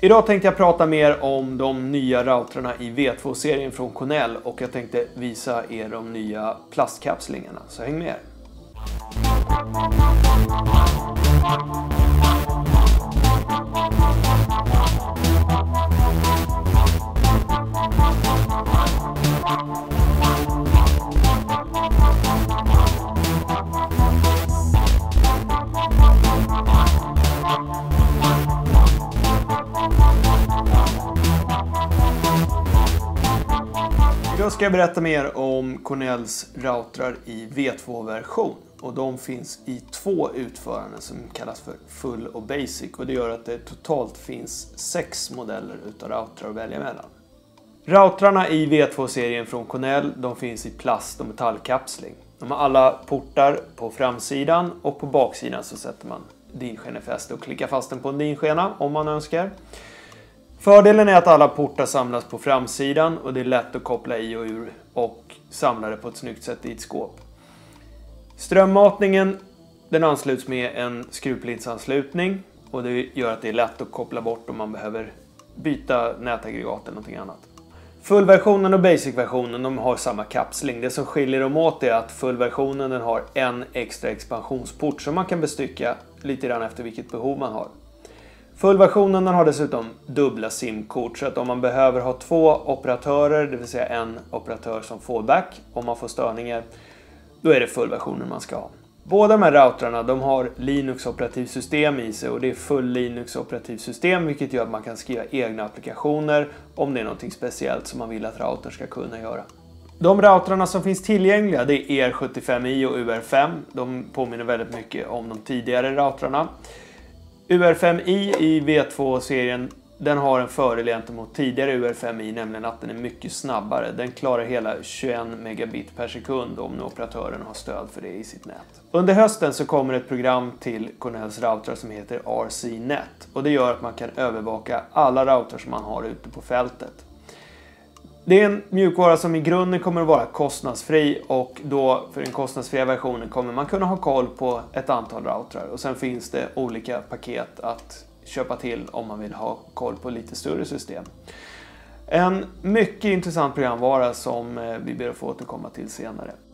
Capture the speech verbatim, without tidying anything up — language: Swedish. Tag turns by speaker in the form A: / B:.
A: Idag tänkte jag prata mer om de nya routrarna i V två-serien från Cornell och jag tänkte visa er de nya plastkapslingarna, så häng med. Idag ska jag berätta mer om Cornells routrar i V två-version. Och de finns i två utföranden som kallas för Full och Basic. Och det gör att det totalt finns sex modeller utav routrar att välja mellan. Routrarna i V två-serien från Cornell, de finns i plast och metallkapsling. De har alla portar på framsidan och på baksidan så sätter man dinskenefäste och klickar fast den på en dinskena om man önskar. Fördelen är att alla portar samlas på framsidan och det är lätt att koppla i och ur och samla det på ett snyggt sätt i ett skåp. Strömmatningen, den ansluts med en skruvplintsanslutning och det gör att det är lätt att koppla bort om man behöver byta nätaggregat eller någonting annat. Fullversionen och Basic-versionen, de har samma kapsling. Det som skiljer dem åt är att fullversionen den har en extra expansionsport som man kan bestycka lite grann efter vilket behov man har. Fullversionen har dessutom dubbla simkort så att om man behöver ha två operatörer, det vill säga en operatör som fallback om man får störningar, då är det fullversionen man ska ha. Båda de här routrarna de har Linux operativsystem i sig och det är full Linux operativsystem vilket gör att man kan skriva egna applikationer om det är något speciellt som man vill att routern ska kunna göra. De routrarna som finns tillgängliga det är E R sjuttiofem i och U R fem. De påminner väldigt mycket om de tidigare routrarna. U R fem i i V två-serien den har en fördel gentemot tidigare U R fem i, nämligen att den är mycket snabbare. Den klarar hela tjugoen megabit per sekund om nu operatören har stöd för det i sitt nät. Under hösten så kommer ett program till Cornells routrar som heter R C Net och det gör att man kan övervaka alla routrar som man har ute på fältet. Det är en mjukvara som i grunden kommer att vara kostnadsfri och då för den kostnadsfria versionen kommer man kunna ha koll på ett antal routrar. Och sen finns det olika paket att köpa till om man vill ha koll på lite större system. En mycket intressant programvara som vi ber att få återkomma till senare.